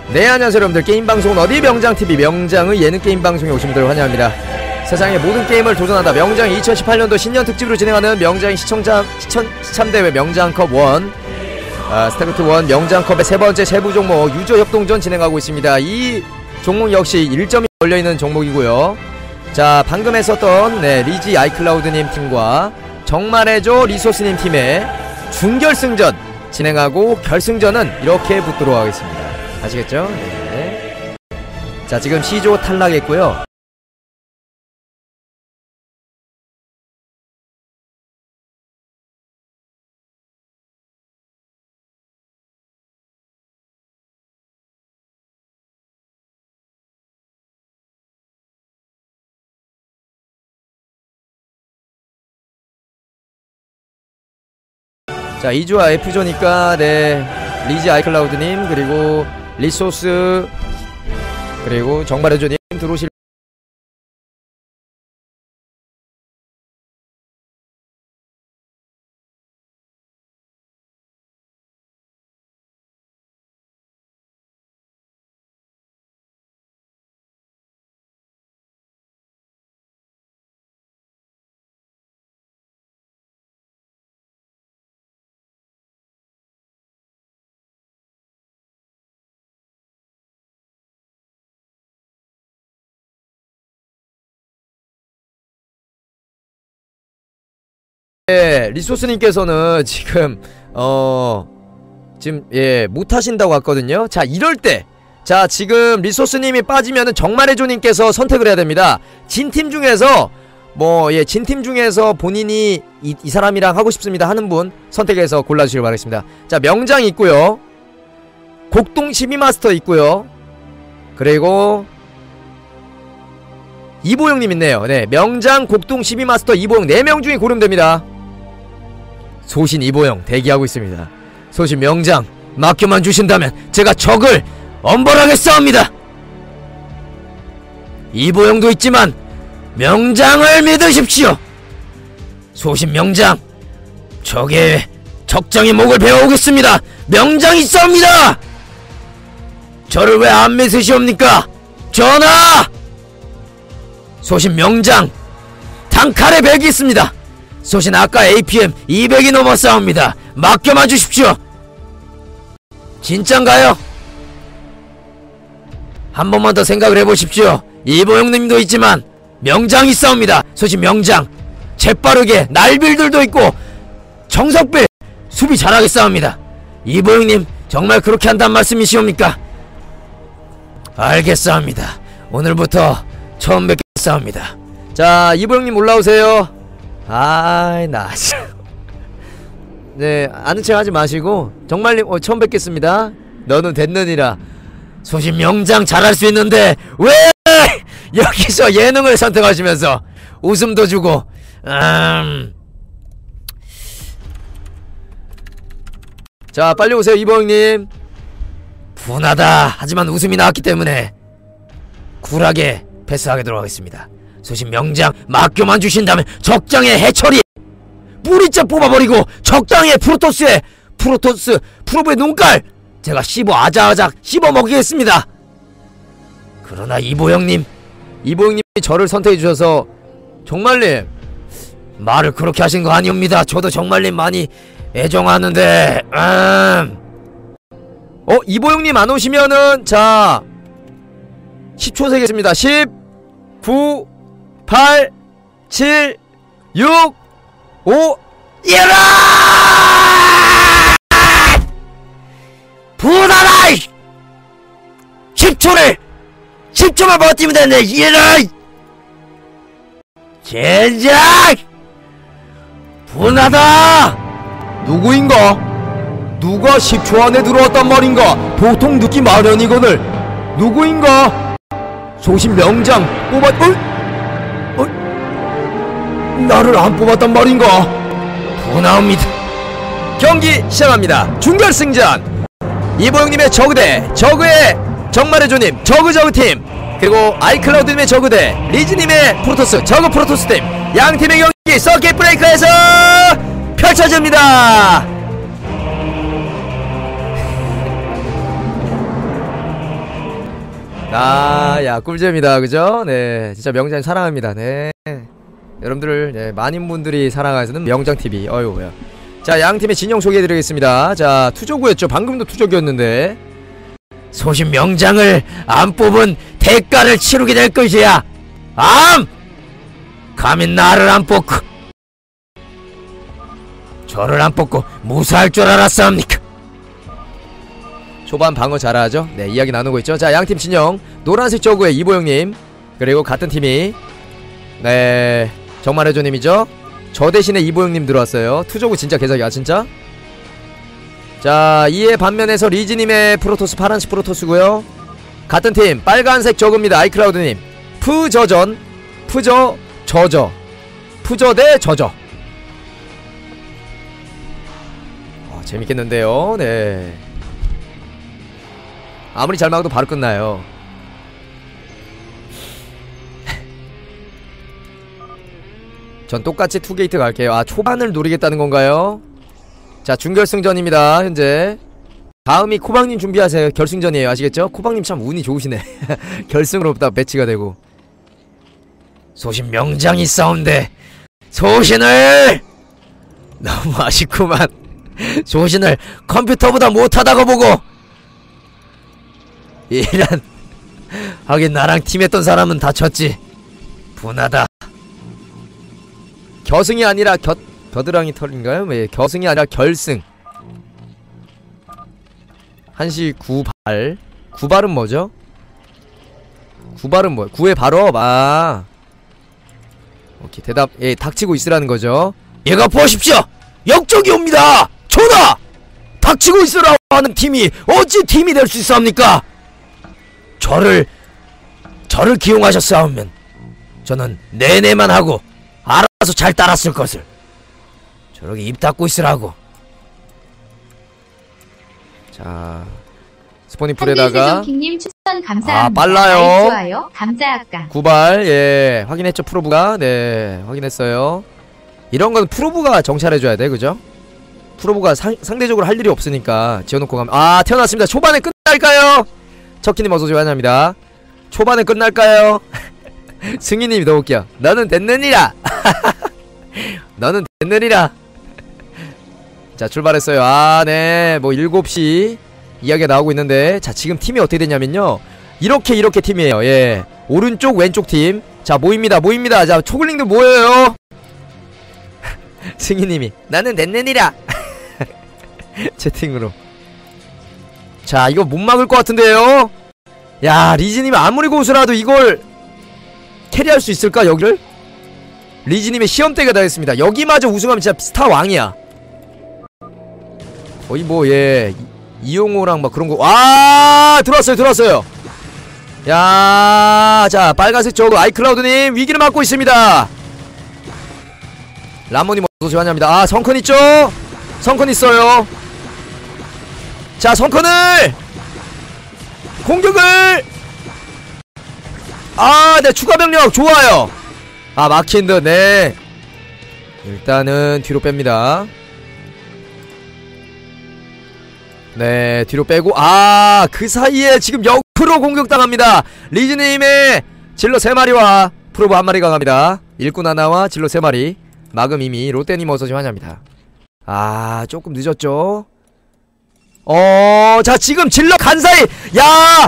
네, 안녕하세요 여러분들. 게임방송은 어디? 명장TV 명장의 예능게임방송에 오신 분들 환영합니다. 세상의 모든 게임을 도전하다 명장 2018년도 신년 특집으로 진행하는 명장 시참대회 명장컵 1 스타크래프트 1 명장컵의 세 번째 세부 종목 유저협동전 진행하고 있습니다. 이 종목 역시 1점이 걸려있는 종목이고요. 자, 방금 했었던 리지 아이클라우드님 팀과 정말해줘 리소스님 팀의 준결승전 진행하고 결승전은 이렇게 붙도록 하겠습니다. 아시겠죠? 네. 자, 지금 C조 탈락했고요. 자, 2조와 F조니까 리지 아이클라우드님 그리고 리소스 그리고 정발해줘님 들어오실. 네, 리소스님께서는 지금 못하신다고 했거든요. 자, 이럴때 자, 지금 리소스님이 빠지면은 정말해조님께서 선택을 해야 됩니다. 진팀 중에서 진팀 중에서 본인이 이 사람이랑 하고 싶습니다 하는 분 선택해서 골라주시길 바라겠습니다. 자, 명장 있고요, 곡동 12마스터 있고요, 그리고 이보영님 있네요. 네, 명장, 곡동 12마스터, 이보영 4명 중에 고르면 됩니다. 소신 이보영 대기하고 있습니다. 소신 명장 맡겨만 주신다면 제가 적을 엄벌하게 싸웁니다. 이보영도 있지만 명장을 믿으십시오. 소신 명장, 적의 적장의 목을 베어오겠습니다. 명장이 싸웁니다. 저를 왜 안 믿으시옵니까? 전하! 소신 명장 단칼에 100이 있습니다. 소신 아까 APM 200이 넘어 싸웁니다. 맡겨만 주십시오. 진짠가요? 한 번만 더 생각을 해보십시오. 이보영님도 있지만 명장이 싸웁니다. 소신 명장 재빠르게 날빌들도 있고 정석빌 수비 잘하게 싸웁니다. 이보영님 정말 그렇게 한단 말씀이시옵니까? 알겠사옵니다. 오늘부터 처음 뵙겠사옵니다. 자, 이보영님 올라오세요. 아이, 네, 아는 척 하지 마시고 정말님 처음 뵙겠습니다. 너는 됐느니라. 소신 명장 잘할 수 있는데 왜 여기서 예능을 선택하시면서 웃음도 주고 자, 빨리 오세요 이보영님. 분하다 하지만 웃음이 나왔기 때문에 쿨하게 패스하도록 하겠습니다. 소신 명장 맡겨만 주신다면 적장의 해처리 뿌리째 뽑아버리고 적당의 프로토스 프로브의 눈깔 제가 아자아작 씹어먹이겠습니다. 그러나 이보영님이 저를 선택해주셔서 정말님 말을 그렇게 하신 거 아니옵니다. 저도 정말님 많이 애정하는데 이보영님 안 오시면은 자 10초 세겠습니다. 10 9 8 7 6 5 일어나! 부나라! 10초만 버티면 되네. 일어나! 젠장! 분하다! 누구인가? 누가 10초 안에 들어왔단 말인가? 보통 늦기 마련이거늘. 누구인가? 소신 명장 나를 안 뽑았단 말인가? 분하옵니다. 경기 시작합니다. 준결승전 이보영님의 저그대 저그의 정말해조님 저그팀 그리고 아이클라우드님의 저그대 리즈님의 프로토스 저그프로토스팀 양팀의 경기 서킷 브레이커에서 펼쳐집니다. 야, 꿀잼이다. 그죠? 네. 진짜 명장 사랑합니다. 네. 여러분들, 네, 많은 분들이 사랑하시는 명장TV. 어휴, 뭐야. 자, 양팀의 진영 소개해드리겠습니다. 자, 투저구였죠. 방금도 투저구였는데. 소신 명장을 안 뽑은 대가를 치르게 될 것이야. 감히 나를 안 뽑고, 저를 안 뽑고 무사할 줄 알았습니까? 초반 방어 잘하죠? 네, 이야기 나누고 있죠. 자, 양팀 진영. 노란색 저구의 이보영님. 그리고 같은 팀이, 네, 정말해조님이죠. 저 대신에 이보영님 들어왔어요. 투저구 진짜 개사기야, 진짜. 자, 이에 반면에서 리즈님의 프로토스 파란색 프로토스고요. 같은 팀 빨간색 저그입니다. 아이클라우드님. 푸저전 푸저 저저 푸저 대 저저. 재밌겠는데요. 네, 아무리 잘 막아도 바로 끝나요. 전 똑같이 투게이트 갈게요. 아, 초반을 노리겠다는 건가요? 자, 준결승전입니다. 현재 다음이 코방님 준비하세요. 결승전이에요. 아시겠죠? 코방님 참 운이 좋으시네. 결승으로 딱 배치가 되고. 소신 명장이 싸운데 소신을 너무 아쉽구만. 소신을 컴퓨터보다 못하다고 보고. 이란. 하긴 나랑 팀했던 사람은 다 졌지. 분하다. 겨승이 아니라 겨드랑이 털인가요? 예, 겨승이 아니라 결승. 한시 구발. 구발은 뭐죠? 구발은 뭐야? 구의 발업. 아, 오케이. 대답. 예, 닥치고 있으라는 거죠. 얘가 보십시오. 역적이 옵니다. 전하! 닥치고 있으라고 하는 팀이 어찌 팀이 될 수 있습니까? 저를 기용하셨사오면 저는 내내만 하고 알아서 잘 따랐을 것을. 저렇게 입 닫고 있으라고. 자, 스포닝 풀에다가 님 추천 감사합니다. 아, 빨라요. 좋아요. 감자 아까. 구발. 예, 확인했죠 프로브가. 네, 확인했어요. 이런 건 프로브가 정찰해줘야 돼, 그죠? 프로브가 상대적으로 할 일이 없으니까 지어놓고 가면. 아, 태어났습니다. 초반에 끝날까요? 척키님 어서오세요. 환영합니다. 초반에 끝날까요? 승희님이 더 웃겨. 너는 됐느니라. 너는 됐느니라. 자, 출발했어요. 아, 네, 뭐 7시 이야기가 나오고 있는데, 자, 지금 팀이 어떻게 되냐면요, 이렇게 팀이에요. 예, 오른쪽 왼쪽 팀. 자, 모입니다. 자, 초글링들 모여요. 승희님이 나는 됐느니라. 채팅으로. 자, 이거 못 막을 것 같은데요. 야, 리즈님이 아무리 고수라도 이걸 캐리할 수 있을까, 여기를? 리즈님의 시험대가 다 했습니다. 여기마저 우승하면 진짜 스타 왕이야. 거의 뭐, 예, 이용호랑 막 그런거. 아, 들어왔어요. 야, 자, 빨간색 저거 아이클라우드님 위기를 맞고 있습니다. 라모님 어서오세요. 환영합니다. 아, 성큰 있죠? 성큰 있어요. 자, 성큰을 공격을. 아, 네, 추가 병력 좋아요. 아, 막힌 듯. 네, 일단은 뒤로 뺍니다. 네, 뒤로 빼고. 아, 그 사이에 지금 역으로 공격당합니다. 리즈님의 질러 3마리와 프로브 1마리가 갑니다. 일꾼 하나와 질러 3마리. 마금 이미. 롯데님 어서오세요. 환영합니다. 아, 조금 늦었죠? 자, 지금 질러 간 사이. 야,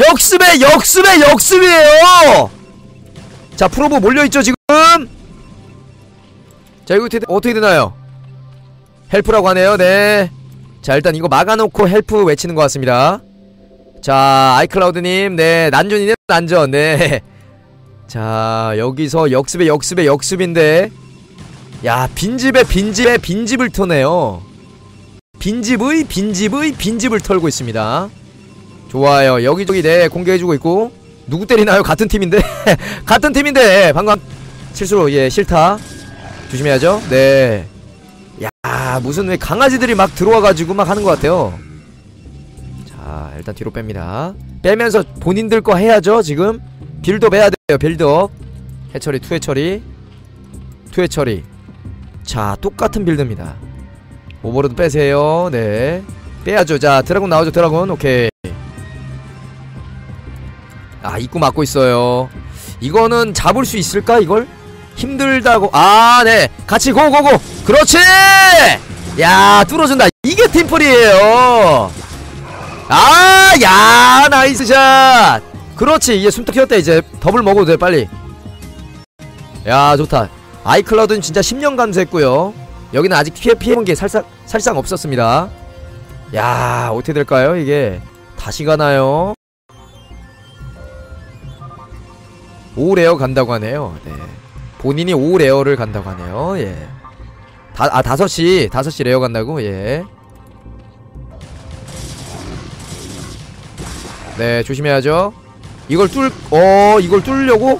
역습이에요. 자, 프로브 몰려있죠 지금. 자, 이거 어떻게 되나요? 헬프라고 하네요. 네, 자, 일단 이거 막아놓고 헬프 외치는 것 같습니다. 자, 아이클라우드님. 네, 난전이네, 난전. 네, 자, 여기서 역습인데, 야, 빈집을 터네요. 빈집을 털고 있습니다. 좋아요. 여기저기, 네, 공개해주고 있고. 누구 때리나요? 같은 팀인데. 방금 실수로, 예, 실타 조심해야죠. 네, 야, 무슨 왜 강아지들이 막 들어와가지고 막 하는 것 같아요. 자, 일단 뒤로 뺍니다. 빼면서 본인들 거 해야죠. 지금 빌드업 해야 돼요. 빌드업. 해처리, 투해처리. 자, 똑같은 빌드입니다. 오버로드 빼세요. 네, 빼야죠. 자, 드라군 나오죠. 드라군. 오케이. 아, 입구 막고 있어요. 이거는 잡을 수 있을까 이걸? 힘들다고. 아, 네, 같이 고고고. 그렇지. 야, 뚫어준다. 이게 팀플이에요. 아, 야, 나이스 샷. 그렇지. 이제 숨 딱 튀었다. 이제 더블 먹어도 돼 빨리. 야, 좋다. 아이클라우드는 진짜 10년 감수했고요. 여기는 아직 피해본 게 살상 없었습니다. 야, 어떻게 될까요 이게? 다시 가나요? 5레어 간다고 하네요. 네, 본인이 5레어를 간다고 하네요. 예. 5시 레어 간다고. 예. 네, 조심해야죠. 이걸 이걸 뚫으려고?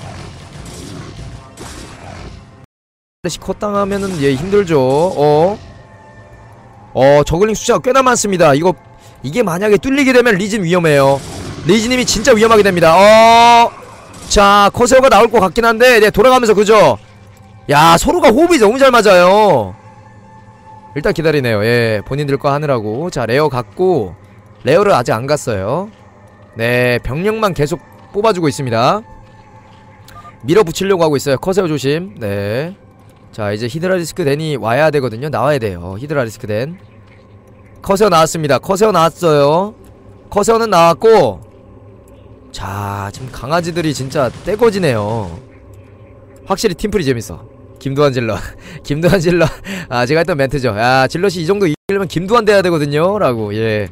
컷 당하면은 예, 힘들죠. 저글링 숫자가 꽤나 많습니다. 이게 만약에 뚫리게 되면 리진 위험해요. 리진님이 진짜 위험하게 됩니다. 자, 커세어가 나올 것 같긴 한데, 네, 돌아가면서 그죠? 야, 서로가 호흡이 너무 잘 맞아요. 일단 기다리네요. 예, 본인들 거 하느라고. 자, 레어 갔고, 레어를 아직 안 갔어요. 네, 병력만 계속 뽑아주고 있습니다. 밀어붙이려고 하고 있어요. 커세어 조심. 네. 자, 이제 히드라리스크 댄이 와야 되거든요. 나와야 돼요. 히드라리스크 댄. 커세어 나왔습니다. 커세어 나왔어요. 커세어는 나왔고, 자, 지금 강아지들이 진짜 떼거지네요. 확실히 팀플이 재밌어. 김두한 질럿. 김두한 질럿. 아, 제가 했던 멘트죠. 야, 질럿이 이 정도 이기려면 김두한 돼야 되거든요 라고. 예.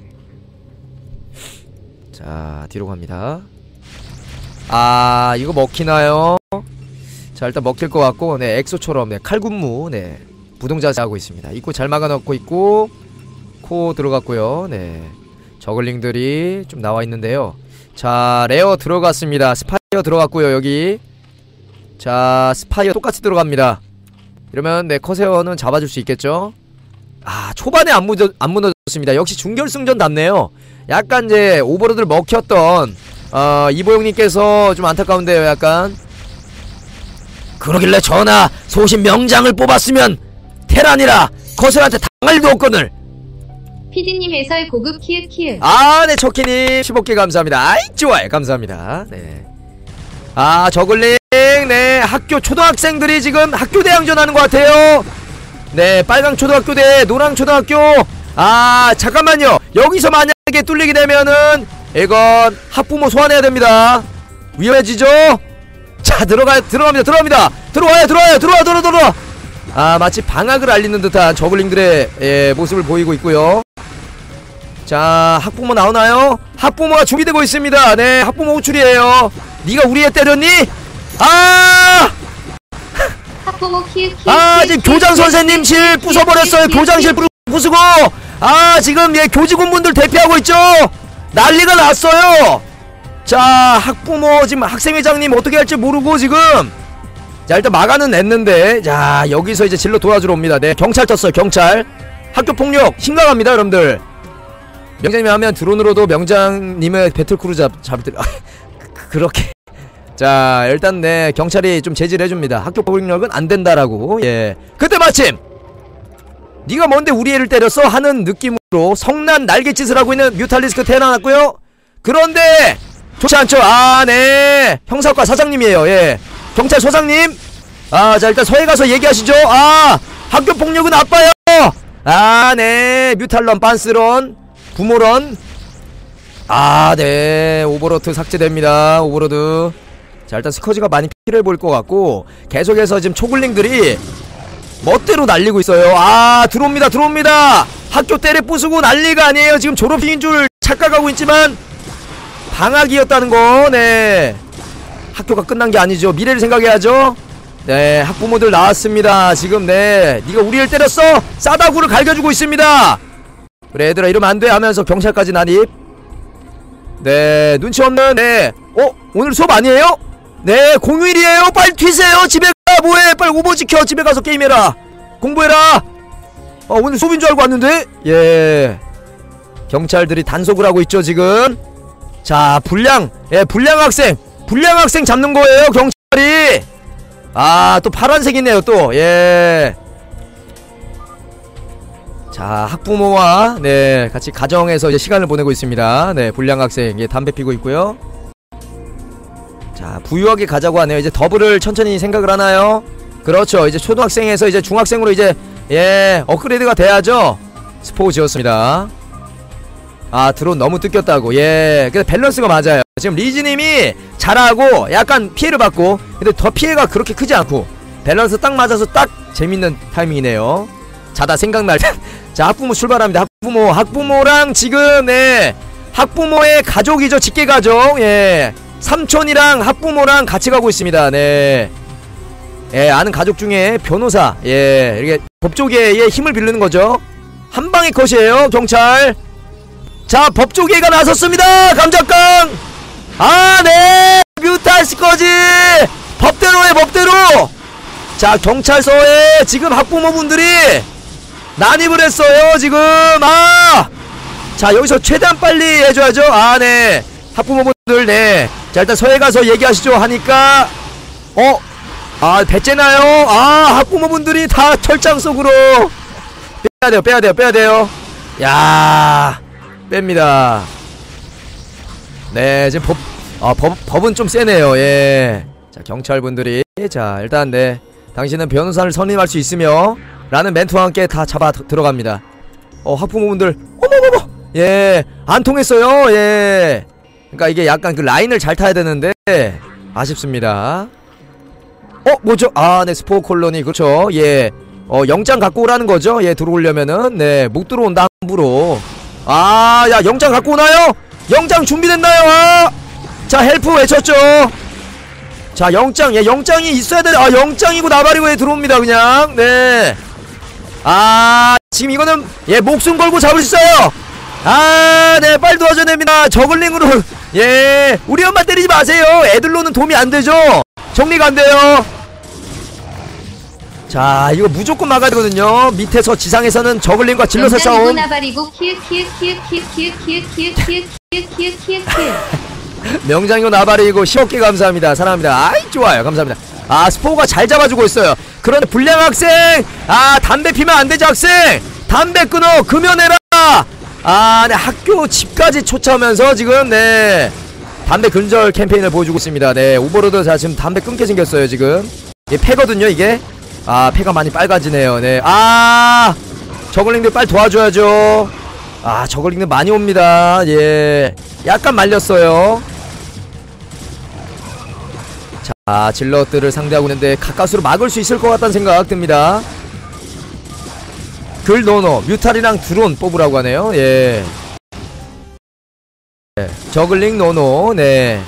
자, 뒤로 갑니다. 아, 이거 먹히나요? 자, 일단 먹힐 것 같고, 네, 엑소처럼, 네, 칼군무, 네, 부동자세 하고 있습니다. 입구 잘 막아놓고 있고, 코 들어갔고요. 네, 저글링들이 좀 나와 있는데요. 자, 레어 들어갔습니다. 스파이어 들어갔고요. 여기. 자, 스파이어 똑같이 들어갑니다. 이러면 네, 커세어는 잡아줄 수 있겠죠. 아, 초반에 안 무너졌습니다. 역시 중결승전 답네요. 약간 이제 오버로드를 먹혔던 이보영님께서 좀 안타까운데요. 약간 그러길래 전하, 소신 명장을 뽑았으면 테란이라 커세어한테 당할 일도 없거늘. 피디님 해설 고급 키읔키읔. 아, 네, 초키님 15개 감사합니다. 아이, 좋아요. 감사합니다. 네. 아, 저글링. 네, 학교 초등학생들이 지금 학교 대항전 하는 것 같아요. 네, 빨강 초등학교 대 노랑 초등학교. 아, 잠깐만요. 여기서 만약에 뚫리게 되면은 이건 학부모 소환해야 됩니다. 위험해지죠? 자, 들어갑니다. 들어와. 아, 마치 방학을 알리는 듯한 저글링들의 예, 모습을 보이고 있고요. 자, 학부모 나오나요? 학부모가 준비되고 있습니다. 네, 학부모 호출이에요. 네가 우리 애 때렸니? 아! 학부모 키읔키읔. 아, 지금 교장 선생님 실 부숴버렸어요. 교장실 부수고. 아, 지금 예, 교직원분들 대피하고 있죠. 난리가 났어요. 자, 학부모 지금 학생회장님 어떻게 할지 모르고 지금. 자, 일단 막아는 냈는데, 자, 여기서 이제 질러 도와주러 옵니다. 네, 경찰 떴어요. 경찰. 학교 폭력 심각합니다, 여러분들. 명장님이 하면 드론으로도 명장님의 배틀크루 잡을 그렇게. 자, 일단 네, 경찰이 좀 제지를 해줍니다. 학교 폭력은 안 된다라고. 예. 그때 마침 네가 뭔데 우리 애를 때렸어? 하는 느낌으로 성난 날갯짓을 하고 있는 뮤탈리스크 태어났고요. 그런데 좋지 않죠? 아, 네, 형사과 사장님이에요. 예, 경찰서장님. 아, 자, 일단 서해 가서 얘기하시죠. 아, 학교 폭력은 아빠요. 아, 네, 뮤탈런 빤스런 부모런. 아, 네, 오버로드 삭제됩니다. 오버로드. 자, 일단 스커지가 많이 필요해 보일 것 같고, 계속해서 지금 초글링들이 멋대로 날리고 있어요. 아, 들어옵니다. 학교 때려 부수고 난리가 아니에요. 지금 졸업식인 줄 착각하고 있지만 방학이었다는 거. 네, 학교가 끝난 게 아니죠. 미래를 생각해야죠. 네, 학부모들 나왔습니다. 지금. 네, 네가 우리를 때렸어? 싸다구를 갈겨주고 있습니다. 그래, 얘들아, 이러면 안 돼 하면서 경찰까지 난입. 네, 눈치 없는. 네, 오늘 수업 아니에요? 네, 공휴일이에요. 빨리 튀세요. 집에 가. 뭐해, 빨리 오버 지켜. 집에 가서 게임해라. 공부해라. 오늘 수업인 줄 알고 왔는데. 예, 경찰들이 단속을 하고 있죠 지금. 자, 불량 학생 잡는 거예요, 경찰이. 아, 또 파란색이네요 또. 예. 자, 학부모와 네, 같이 가정에서 이제 시간을 보내고 있습니다. 네, 불량 학생. 예, 담배 피고 있고요. 자, 부유하게 가자고 하네요. 이제 더블을 천천히 생각을 하나요? 그렇죠. 이제 초등학생에서 이제 중학생으로 이제 예 업그레이드가 돼야죠. 스포 지었습니다. 아, 드론 너무 뜯겼다고. 예, 근데 밸런스가 맞아요. 지금 리즈님이 잘하고 약간 피해를 받고, 근데 더 피해가 그렇게 크지 않고 밸런스 딱 맞아서 딱 재밌는 타이밍이네요. 자다 생각날 때. 자, 학부모 출발합니다. 학부모랑 지금 네 학부모의 가족이죠. 직계가족. 예, 삼촌이랑 학부모랑 같이 가고 있습니다. 네, 예, 아는 가족 중에 변호사, 예, 이렇게 법조계의 힘을 빌리는 거죠. 한 방의 컷이에요. 경찰. 자, 법조계가 나섰습니다. 감작강. 아, 네, 뮤탈스커지. 법대로의 법대로. 자, 경찰서에 지금 학부모분들이 난입을 했어요. 지금. 아, 자, 여기서 최대한 빨리 해줘야죠. 아, 네, 학부모분들. 네, 자, 일단 서해 가서 얘기하시죠 하니까 아, 배째나요? 아, 학부모분들이 다 철장 속으로 빼야돼요. 야, 뺍니다. 네, 지금 법은 좀 세네요. 예. 자, 경찰분들이, 자, 일단 네, 당신은 변호사를 선임할 수 있으며 라는 멘트와 함께 다 잡아 들어갑니다. 학부모분들, 어머머머, 예, 안 통했어요. 예, 그러니까 이게 약간 그 라인을 잘 타야 되는데 아쉽습니다. 뭐죠? 아, 네, 스포 콜로니. 그렇죠. 예, 영장 갖고 오라는 거죠. 예, 들어오려면은. 네, 못 들어온다 함부로. 아, 야, 영장 갖고 오나요? 영장 준비됐나요? 아! 자, 헬프 외쳤죠. 자, 영장. 예, 영장이 있어야 되네. 아, 영장이고 나발이고 에 들어옵니다 그냥. 네, 아, 지금 이거는 예, 목숨 걸고 잡을 수 있어요. 아, 네, 빨리 도와줘야 됩니다. 저글링으로. 예, 우리 엄마 때리지 마세요. 애들로는 도움이 안 되죠. 정리가 안 돼요. 자, 이거 무조건 막아야 되거든요. 밑에서 지상에서는 저글링과 질럿의 싸움. 명장이고 나발이고 10억개 감사합니다. 사랑합니다. 아이, 좋아요. 감사합니다. 아, 스포가 잘 잡아주고 있어요. 그런데 불량 학생, 아, 담배 피면 안 되죠. 학생, 담배 끊어. 금연해라. 아, 네, 학교 집까지 쫓아오면서 지금 네, 담배 근절 캠페인을 보여주고 있습니다. 네, 오버로드. 자, 지금 담배 끊게 생겼어요. 지금 이게 폐거든요 이게. 아, 폐가 많이 빨가지네요. 네, 아, 저글링들 빨리 도와줘야죠. 아, 저글링들 많이 옵니다. 예, 약간 말렸어요. 자, 질럿들을 상대하고 있는데 가까스로 막을 수 있을 것 같다는 생각 듭니다. 글 노노 뮤탈이랑 드론 뽑으라고 하네요. 예, 저글링 노노. 네,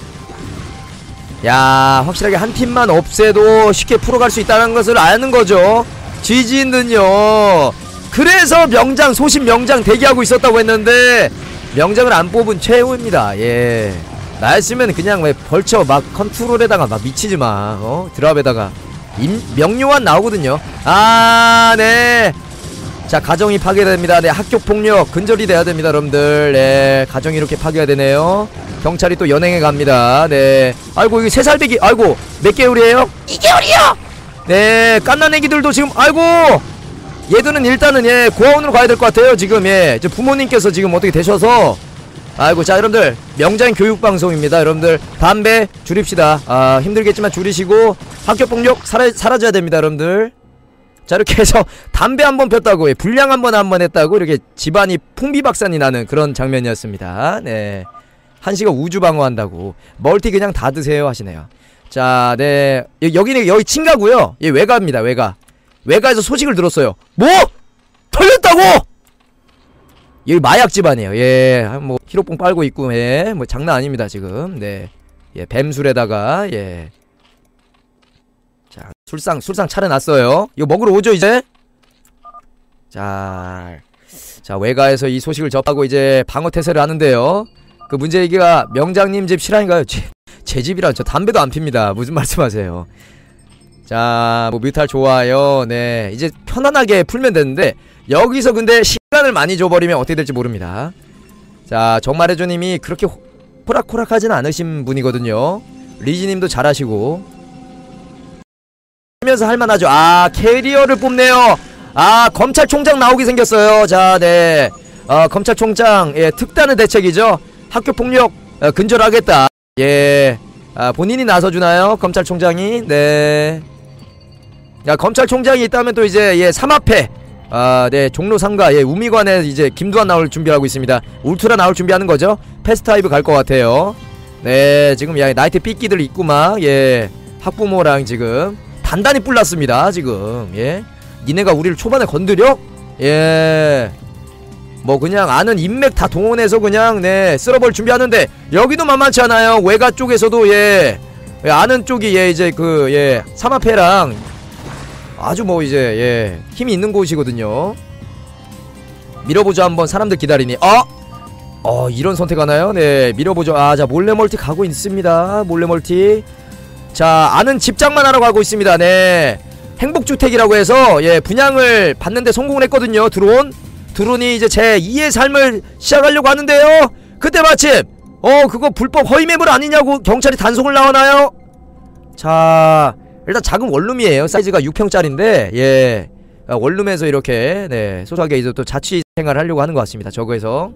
야, 확실하게 한 팀만 없애도 쉽게 풀어갈 수 있다는 것을 아는 거죠. GG는요. 그래서 명장, 소신 명장 대기하고 있었다고 했는데 명장을 안 뽑은 최후입니다. 예, 나였으면 그냥 왜 벌쳐 막 컨트롤에다가 막 미치지마. 드랍에다가 명료한 나오거든요. 아, 네, 자, 가정이 파괴됩니다. 네, 학교 폭력 근절이 돼야 됩니다 여러분들. 네, 가정이 이렇게 파괴가 되네요. 경찰이 또 연행해 갑니다. 네, 아이고, 이게 3살배기. 아이고, 몇 개월이에요? 2개월이요. 네, 깐난애기들도 지금, 아이고, 얘들은 일단은 예, 고아원으로 가야 될 것 같아요 지금. 예, 이제 부모님께서 지금 어떻게 되셔서. 아이고, 자, 여러분들, 명장 교육방송입니다. 여러분들, 담배 줄입시다. 아, 힘들겠지만 줄이시고 학교 폭력 사라져야 됩니다 여러분들. 자, 이렇게 해서 담배 한번 폈다고, 예, 불량 한번 했다고 이렇게 집안이 풍비박산이 나는 그런 장면이었습니다. 네, 한시가 우주방어한다고 멀티 그냥 다 드세요 하시네요. 자, 네, 여기는 여기 친가고요. 예, 외가입니다. 외가에서 소식을 들었어요. 뭐? 털렸다고? 여기 마약 집안이에요. 예, 뭐 히로뽕 빨고 있고, 예, 뭐 장난 아닙니다 지금. 네, 예, 뱀술에다가, 예, 자, 술상 차려놨어요. 이거 먹으러 오죠 이제. 자, 외가에서 이 소식을 접하고 이제 방어태세를 하는데요. 그 문제얘기가 명장님 집 실화인가요? 제 집이라 저 담배도 안 핍니다. 무슨 말씀하세요? 자, 뭐 뮤탈 좋아요. 네, 이제 편안하게 풀면 되는데 여기서 근데 시간을 많이 줘버리면 어떻게 될지 모릅니다. 자, 정말해줘님이 그렇게 호락호락하진 않으신 분이거든요. 리지님도 잘하시고 하면서 할만하죠. 아, 캐리어를 뽑네요. 아, 검찰총장 나오게 생겼어요. 자, 네, 검찰총장, 예, 특단의 대책이죠. 학교폭력 근절하겠다. 예, 아, 본인이 나서주나요? 검찰총장이? 네. 야, 검찰총장이 있다면 또 이제, 예, 3합회. 아, 네, 종로 상가, 예, 우미관에 이제 김두한 나올 준비하고 있습니다. 울트라 나올 준비하는 거죠? 패스트하이브 갈 것 같아요. 네, 지금, 야, 나이트 삐끼들 있고 막, 예, 학부모랑 지금, 단단히 뿔났습니다, 지금, 예. 니네가 우리를 초반에 건드려? 예. 뭐 그냥 아는 인맥 다 동원해서 그냥 네 쓸어볼 준비하는데 여기도 만만치 않아요. 외가 쪽에서도 예 아는 쪽이 예 이제 그 예 삼합회랑 아주 뭐 이제 예 힘이 있는 곳이거든요. 밀어보죠 한번. 사람들 기다리니 이런 선택하나요? 네 밀어보죠. 아 자 몰래 멀티 가고 있습니다. 몰래 멀티. 자 아는 집장만 하러 가고 있습니다. 네 행복주택이라고 해서 예 분양을 받는데 성공을 했거든요. 드론이 이제 제 2의 삶을 시작하려고 하는데요. 그때 마침 그거 불법 허위 매물 아니냐고 경찰이 단속을 나오나요? 자 일단 작은 원룸이에요. 사이즈가 6평짜리인데 예 원룸에서 이렇게 네 소소하게 이제 또 자취 생활을 하려고 하는 것 같습니다. 저거에서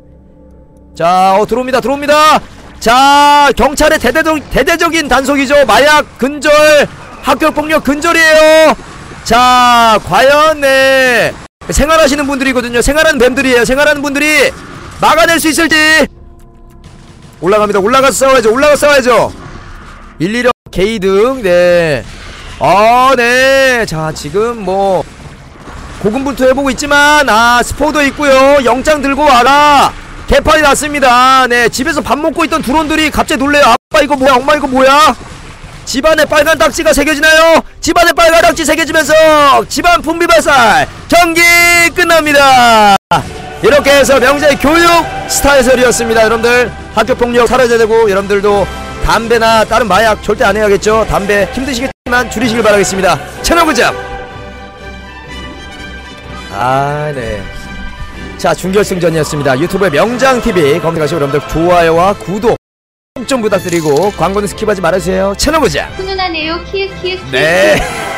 자 들어옵니다. 자 경찰의 대대적인 단속이죠. 마약 근절, 학교폭력 근절이에요. 자 과연 네 생활하시는 분들이거든요. 생활하는 뱀들이에요. 생활하는 분들이 막아낼 수 있을지. 올라갑니다. 올라가서 싸워야죠. 116 개이등. 네. 네. 자 지금 뭐 고군분투 해보고 있지만 스포도 있고요. 영장 들고 와라. 개판이 났습니다. 네 집에서 밥 먹고 있던 드론들이 갑자기 놀래요. 아빠 이거 뭐야, 엄마 이거 뭐야. 집안에 빨간 딱지가 새겨지나요? 집안에 빨간 딱지 새겨지면서 집안 분비 발살 경기 끝납니다. 이렇게 해서 명장의 교육 스타 해설이었습니다. 여러분들 학교폭력 사라져야 되고 여러분들도 담배나 다른 마약 절대 안 해야겠죠. 담배 힘드시겠지만 줄이시길 바라겠습니다. 채널 고정. 네. 자 준결승전이었습니다. 유튜브의 명장TV 검색하시고 여러분들 좋아요와 구독 좀 부탁드리고 광고는 스킵하지 말아주세요. 채널 고정. 훈훈하네요. 키읔. 네.